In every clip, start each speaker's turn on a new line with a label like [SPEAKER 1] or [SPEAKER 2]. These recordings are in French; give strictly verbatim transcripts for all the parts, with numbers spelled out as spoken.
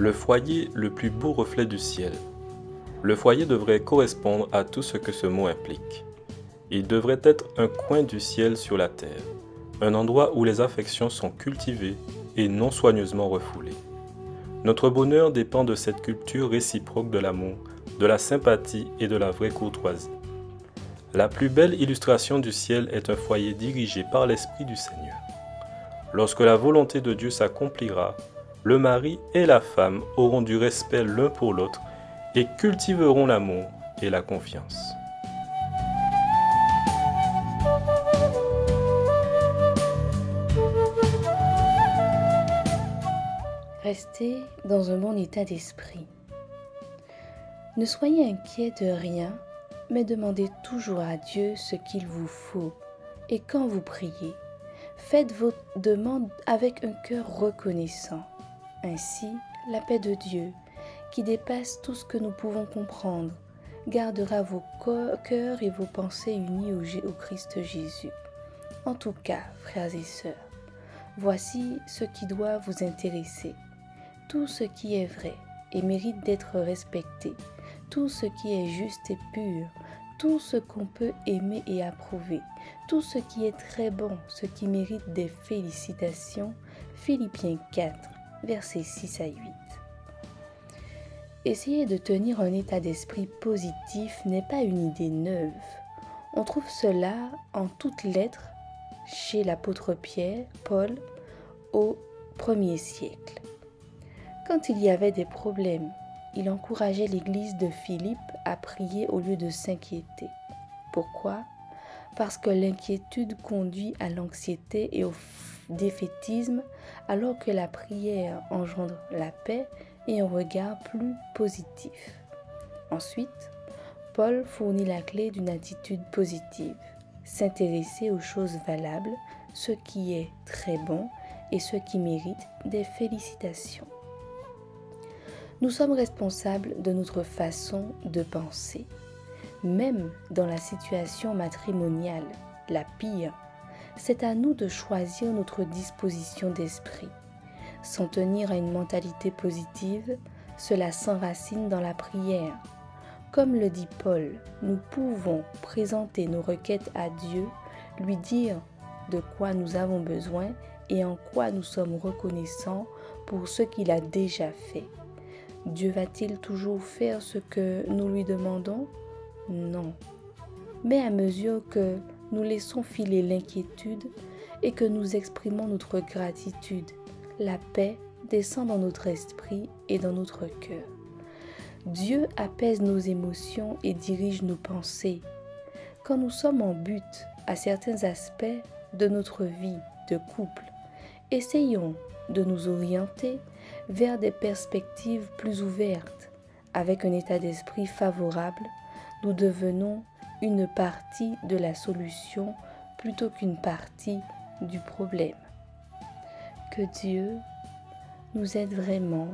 [SPEAKER 1] Le foyer, le plus beau reflet du ciel. Le foyer devrait correspondre à tout ce que ce mot implique. Il devrait être un coin du ciel sur la terre, un endroit où les affections sont cultivées et non soigneusement refoulées. Notre bonheur dépend de cette culture réciproque de l'amour, de la sympathie et de la vraie courtoisie. La plus belle illustration du ciel est un foyer dirigé par l'Esprit du Seigneur. Lorsque la volonté de Dieu s'accomplira, le mari et la femme auront du respect l'un pour l'autre et cultiveront l'amour et la confiance.
[SPEAKER 2] Restez dans un bon état d'esprit. Ne soyez inquiets de rien, mais demandez toujours à Dieu ce qu'il vous faut. Et quand vous priez, faites vos demandes avec un cœur reconnaissant. Ainsi, la paix de Dieu, qui dépasse tout ce que nous pouvons comprendre, gardera vos cœurs et vos pensées unis au Christ Jésus. En tout cas, frères et sœurs, voici ce qui doit vous intéresser. Tout ce qui est vrai et mérite d'être respecté, tout ce qui est juste et pur, tout ce qu'on peut aimer et approuver, tout ce qui est très bon, ce qui mérite des félicitations. Philippiens quatre, versets six à huit. Essayer de tenir un état d'esprit positif n'est pas une idée neuve. On trouve cela en toutes lettres chez l'apôtre Pierre, Paul, au premier siècle. Quand il y avait des problèmes, il encourageait l'église de Philippe à prier au lieu de s'inquiéter. Pourquoi ? Parce que l'inquiétude conduit à l'anxiété et au défaitisme, alors que la prière engendre la paix et un regard plus positif. Ensuite, Paul fournit la clé d'une attitude positive, s'intéresser aux choses valables, ce qui est très bon et ce qui mérite des félicitations. Nous sommes responsables de notre façon de penser. Même dans la situation matrimoniale, la pire, c'est à nous de choisir notre disposition d'esprit. S'en tenir à une mentalité positive, cela s'enracine dans la prière. Comme le dit Paul, nous pouvons présenter nos requêtes à Dieu, lui dire de quoi nous avons besoin et en quoi nous sommes reconnaissants pour ce qu'il a déjà fait. Dieu va-t-il toujours faire ce que nous lui demandons ? Non. Mais à mesure que nous laissons filer l'inquiétude et que nous exprimons notre gratitude, la paix descend dans notre esprit et dans notre cœur. Dieu apaise nos émotions et dirige nos pensées. Quand nous sommes en butte à certains aspects de notre vie de couple, essayons de nous orienter vers des perspectives plus ouvertes. Avec un état d'esprit favorable, nous devenons une partie de la solution plutôt qu'une partie du problème. Que Dieu nous aide vraiment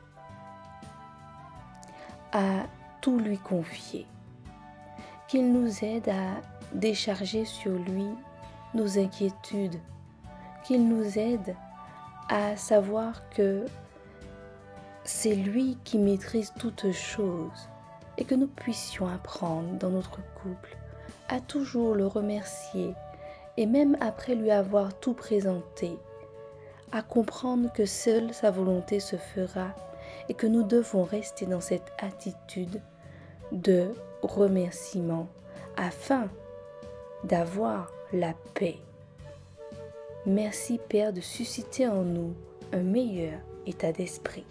[SPEAKER 2] à tout lui confier, qu'il nous aide à décharger sur lui nos inquiétudes, qu'il nous aide à savoir que c'est lui qui maîtrise toutes choses et que nous puissions apprendre dans notre couple à toujours le remercier et même après lui avoir tout présenté, à comprendre que seule sa volonté se fera et que nous devons rester dans cette attitude de remerciement afin d'avoir la paix. Merci Père de susciter en nous un meilleur état d'esprit.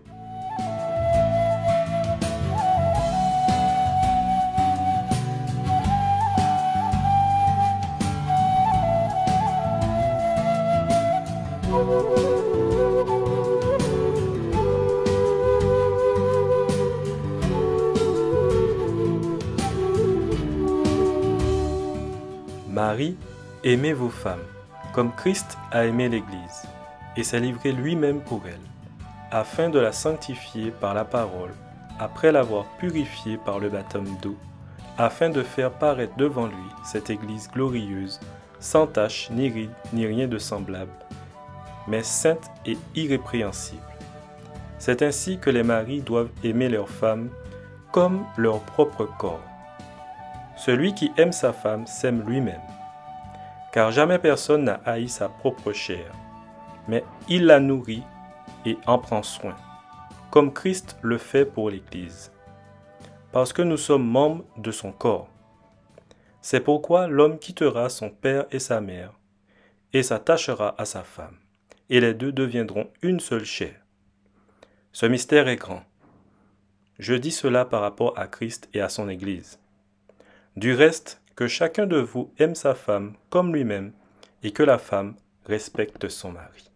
[SPEAKER 1] Marie, aimez vos femmes, comme Christ a aimé l'Église, et s'est livré lui-même pour elle, afin de la sanctifier par la parole, après l'avoir purifiée par le baptême d'eau, afin de faire paraître devant lui cette Église glorieuse, sans tache, ni ride, ni rien de semblable, mais sainte et irrépréhensible. C'est ainsi que les maris doivent aimer leurs femmes comme leur propre corps. Celui qui aime sa femme s'aime lui-même, car jamais personne n'a haï sa propre chair, mais il la nourrit et en prend soin, comme Christ le fait pour l'Église, parce que nous sommes membres de son corps. C'est pourquoi l'homme quittera son père et sa mère, et s'attachera à sa femme, et les deux deviendront une seule chair. Ce mystère est grand. Je dis cela par rapport à Christ et à son Église. Du reste, que chacun de vous aime sa femme comme lui-même, et que la femme respecte son mari.